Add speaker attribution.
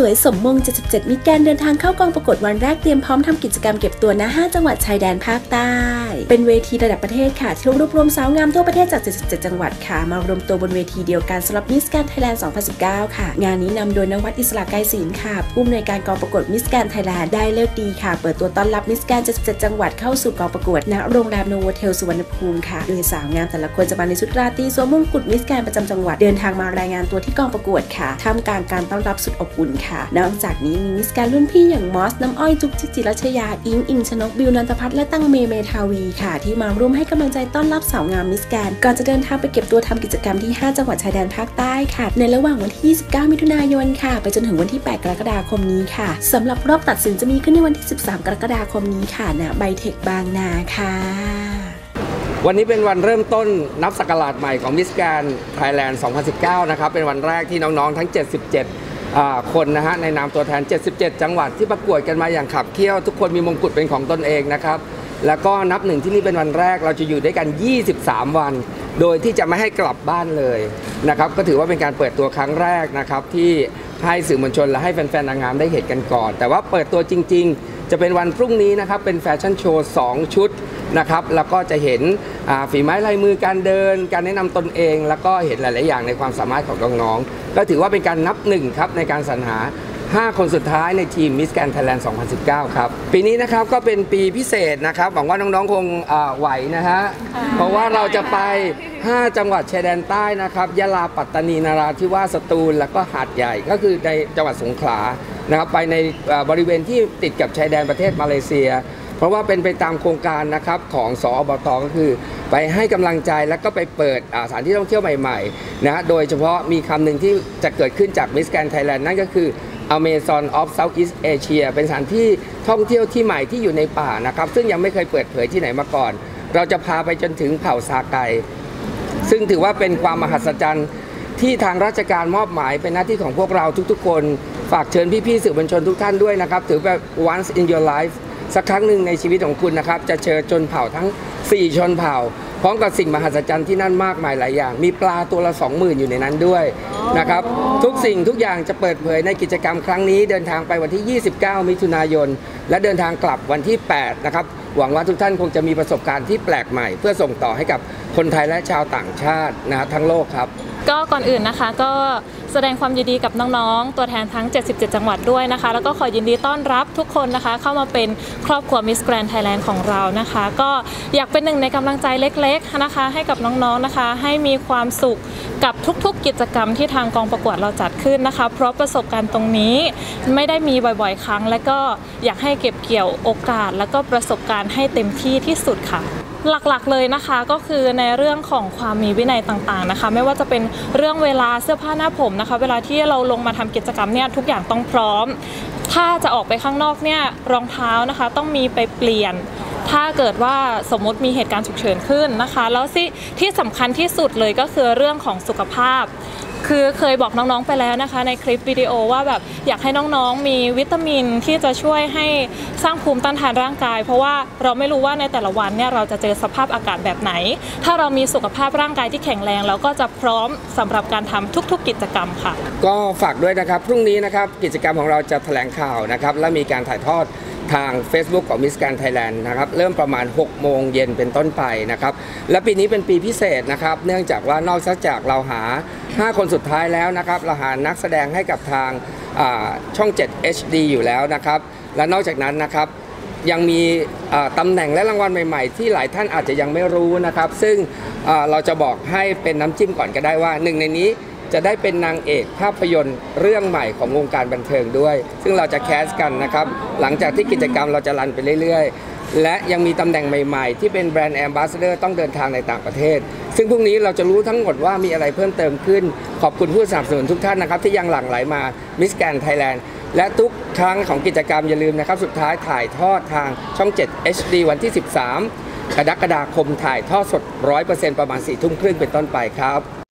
Speaker 1: วยสมมง 77 มิตรแกรนด์เดินทางเข้ากองประกวดวันแรกเตรียมพร้อมทำกิจกรรมเก็บตัวณ 5 จังหวัดชายแดนภาคใต้เป็นเวทีระดับประเทศค่ะที่รวบรวมสาวงามทั่วประเทศจาก 77 จังหวัดค่ะมารวมตัวบนเวทีเดียวกันสำหรับมิสแกรนด์ไทยแลนด์ 2019 ค่ะงานนี้นำโดยนวัดอิสระไกรศิลป์ค่ะผู้อำนวยการกองประกวดมิสแกรนด์ไทยแลนด์ได้เลิกดีค่ะเปิดตัวต้อนรับมิสแกรนด์ 77 จังหวัดเข้าสู่กองประกวดณโรงแรมโนโวเทลสุวรรณภูมิค่ะโดยสาวงามแต่ละคนจะมาในชุดราตรีสวมมงกุฎมิสแกรนด์ประจำจังหวัดเดินทางมารายงานตัวที่กองประกวดค่ะท่ามกลางการต้อนรับสุดอบอุ่นค่ะนอกจากนี้มีมิสแกรนด์รุ่นพี่อย่างมอสน้ำอ้อยจุกจิรัชยาอิงชนกบิวนันทพัฒน์และตั้งเมทาวีค่ะที่มาร่วมให้กำลังใจต้อนรับสาวงามมิสแกรนด์ก่อนจะเดินทางไปเก็บตัวทำกิจกรรมที่ 5 จังหวัดชายแดนภาคใต้ค่ะในระหว่างวันที่ 29 มิถุนายนค่ะไปจนถึงวันที่ 8 กรกฎาคมนี้ค่ะสำหรับรอบตัดสินจะมีขึ้นในวันที่ 13 กรกฎาคมนี้ค่ะณไบเทคบางนาค่ะ
Speaker 2: วันนี้เป็นวันเริ่มต้นนับศักราชใหม่ของมิสแกรนด์ไทยแลนด์ 2019 นะครับเป็นวันแรกที่น้องๆทั้ง 77 คนนะฮะในนามตัวแทน 77 จังหวัดที่ประกวดกันมาอย่างขับเคี่ยวทุกคนมีมงกุฎเป็นของตนเองนะครับแล้วก็นับหนึ่งที่นี่เป็นวันแรกเราจะอยู่ด้วยกัน 23 วันโดยที่จะไม่ให้กลับบ้านเลยนะครับก็ถือว่าเป็นการเปิดตัวครั้งแรกนะครับที่ให้สื่อมวลชนและให้แฟนๆนางงามได้เห็นกันก่อนแต่ว่าเปิดตัวจริงๆจะเป็นวันพรุ่งนี้นะครับเป็นแฟชั่นโชว์2ชุดนะครับแล้วก็จะเห็นฝีไม้ลายมือการเดินการแนะนำตนเองแล้วก็เห็นหลายๆอย่างในความสามารถของน้องๆก็ถือว่าเป็นการนับหนึ่งครับในการสรรหา5 คนสุดท้ายในทีมมิสแกรนด์ไทยแลนด์ 2019 ครับปีนี้นะครับก็เป็นปีพิเศษนะครับหวังว่าน้องๆคงไหวนะฮะเพราะว่าเราจะไป5 จังหวัดชายแดนใต้นะครับยะลาปัตตานีนราธิวาสสตูลแล้วก็หาดใหญ่ก็คือในจังหวัดสงขลานะครับไปในบริเวณที่ติดกับชายแดนประเทศมาเลเซียเพราะว่าเป็นไปตามโครงการนะครับของสอบต.ก็คือไปให้กำลังใจแล้วก็ไปเปิดสถานที่ท่องเที่ยวใหม่ๆนะฮะโดยเฉพาะมีคำหนึ่งที่จะเกิดขึ้นจากมิสแกรนด์ไทยแลนด์นั่นก็คือ Amazon of Southeast Asia เป็นสถานที่ท่องเที่ยวที่ใหม่ที่อยู่ในป่านะครับซึ่งยังไม่เคยเปิดเผยที่ไหนมาก่อนเราจะพาไปจนถึงเผ่าซาไกซึ่งถือว่าเป็นความมหัศจรรย์ที่ทางราชการมอบหมายเป็นหน้าที่ของพวกเราทุกๆคนฝากเชิญพี่ๆสื่อมวลชนทุกท่านด้วยนะครับถือแบบ once in your lifeสักครั้งหนึ่งในชีวิตของคุณนะครับจะเจอชนเผ่าทั้ง4 ชนเผ่าพร้อมกับสิ่งมหัศจรรย์ที่นั่นมากมายหลายอย่างมีปลาตัวละ 20,000 อยู่ในนั้นด้วยนะครับทุกสิ่งทุกอย่างจะเปิดเผยในกิจกรรมครั้งนี้เดินทางไปวันที่ 29 มิถุนายนและเดินทางกลับวันที่ 8 นะครับหวังว่าทุกท่านคงจะมีประสบการณ์ที่แปลกใหม่เพื่อส่งต่อให้กับคนไทยและชาวต่างชาตินะทั้งโลกครับ
Speaker 3: ก็ก่อนอื่นนะคะก็แสดงความยินดีกับน้องๆตัวแทนทั้ง 77 จังหวัดด้วยนะคะแล้วก็ขอยินดีต้อนรับทุกคนนะคะเข้ามาเป็นครอบครัวมิสแกรนด์ไทยแลนด์ของเรานะคะก็อยากเป็นหนึ่งในกำลังใจเล็กๆนะคะให้กับน้องๆนะคะให้มีความสุขกับทุกๆกิจกรรมที่ทางกองประกวดเราจัดขึ้นนะคะเพราะประสบการณ์ตรงนี้ไม่ได้มีบ่อยๆครั้งและก็อยากให้เก็บเกี่ยวโอกาสแล้วก็ประสบการณ์ให้เต็มที่ที่สุดค่ะหลักๆเลยนะคะก็คือในเรื่องของความมีวินัยต่างๆนะคะไม่ว่าจะเป็นเรื่องเวลาเสื้อผ้าหน้าผมนะคะเวลาที่เราลงมาทำกิจกรรมเนี่ยทุกอย่างต้องพร้อมถ้าจะออกไปข้างนอกเนี่ยรองเท้านะคะต้องมีไปเปลี่ยนถ้าเกิดว่าสมมติมีเหตุการณ์ฉุกเฉินขึ้นนะคะแล้วที่สำคัญที่สุดเลยก็คือเรื่องของสุขภาพคือเคยบอกน้องๆไปแล้วนะคะในคลิปวิดีโอว่าแบบอยากให้น้องๆมีวิตามินที่จะช่วยให้สร้างภูมิต้านทานร่างกายเพราะว่าเราไม่รู้ว่าในแต่ละวันเนี่ยเราจะเจอสภาพอากาศแบบไหนถ้าเรามีสุขภาพร่างกายที่แข็งแรงเราก็จะพร้อมสำหรับการทำทุกๆกิจกรรมค่ะ
Speaker 2: ก็ฝากด้วยนะครับพรุ่งนี้นะครับกิจกรรมของเราจะแถลงข่าวนะครับและมีการถ่ายทอดทาง Facebook ของ Miss Grand Thailand นะครับเริ่มประมาณ 6 โมงเย็นเป็นต้นไปนะครับและปีนี้เป็นปีพิเศษนะครับเนื่องจากว่านอกจากเราหา 5 คนสุดท้ายแล้วนะครับเราหานักแสดงให้กับทางช่อง 7 HD อยู่แล้วนะครับและนอกจากนั้นนะครับยังมีตำแหน่งและรางวัลใหม่ๆที่หลายท่านอาจจะยังไม่รู้นะครับซึ่งเราจะบอกให้เป็นน้ำจิ้มก่อนก็ได้ว่าหนึ่งในนี้จะได้เป็นนางเอกภาพยนตร์เรื่องใหม่ของวงการบันเทิงด้วยซึ่งเราจะแคสกันนะครับหลังจากที่กิจกรรมเราจะรันไปเรื่อยๆและยังมีตำแหน่งใหม่ๆที่เป็นแบรนด์แอมบาสเดอร์ต้องเดินทางในต่างประเทศซึ่งพรุ่งนี้เราจะรู้ทั้งหมดว่ามีอะไรเพิ่มเติมขึ้นขอบคุณผู้สนับสนุนทุกท่านนะครับที่ยังหลั่งไหลมามิสแกรนด์ไทยแลนด์และทุกครั้งของกิจกรรมอย่าลืมนะครับสุดท้ายถ่ายทอดทางช่อง 7 HD วันที่ 13 กรกฎาคมถ่ายทอดสด 100% ประมาณ 4 ทุ่มครึ่งเป็นต้นไปครับ